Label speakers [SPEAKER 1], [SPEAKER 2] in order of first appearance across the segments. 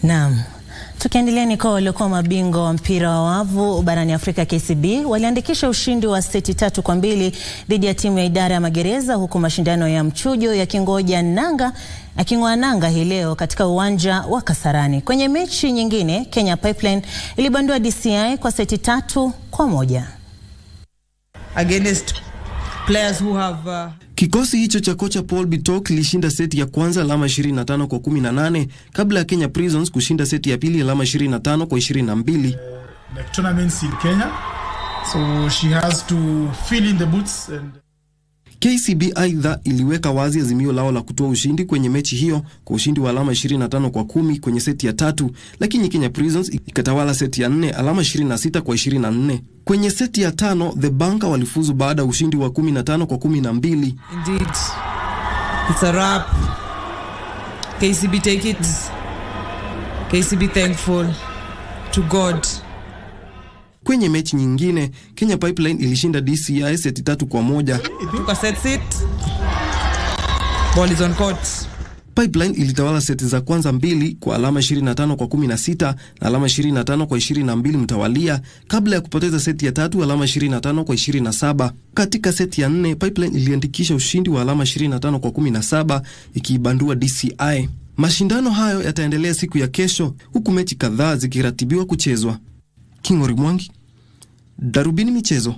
[SPEAKER 1] Naam. Tukiendelea ni kwa waliokuwa mabingwa wa mpira wa wavu barani Afrika KCB waliandikisha ushindi wa seti 3-2 dhidi ya timu ya idara ya magereza, huku mashindano ya Mchujo yaking'oa nanga hii leo katika uwanja wa Kasarani. Kwenye mechi nyingine, Kenya Pipeline ilibandua DCI kwa seti 3-1.
[SPEAKER 2] Against players who have
[SPEAKER 3] Kikosi hicho cha kocha Paul Bitok kilishinda seti ya kwanza alama 25-18 kabla ya Kenya Prisons kushinda seti ya pili alama 25-22.
[SPEAKER 4] Like tournaments in Kenya, so she has to fill in the boots. And
[SPEAKER 3] KCB aidha iliweka wazi azimio lao la kutoa ushindi kwenye mechi hiyo kwa ushindi wa alama 25-10 kwenye seti ya 3, lakini Kenya Prisons ikatawala seti ya 4 alama 26-24. Kwenye seti ya 5 the Banker walifuzu baada ya ushindi wa 15-12.
[SPEAKER 2] Indeed, it's a wrap. KCB take it. KCB thankful to God.
[SPEAKER 3] Kwenye mechi nyingine, Kenya Pipeline ilishinda DCI seti 3-1.
[SPEAKER 2] Tuka set it. Ball is on court.
[SPEAKER 3] Pipeline ilitawala seti za kwanza 2 kwa alama 25-16 na alama 25-22 mtawalia kabla ya kupoteza seti ya 3 alama 25-27. Katika seti ya 4 Pipeline iliandikisha ushindi wa alama 25-17 ikiibandua DCI. Mashindano hayo yataendelea siku ya kesho huku mechi kadhaa zikiratibiwa kuchezwa. Kingori Mwangi, Darubini Michezo.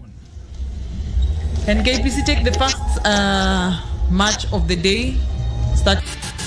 [SPEAKER 2] Can KBC take the first match of the day? Start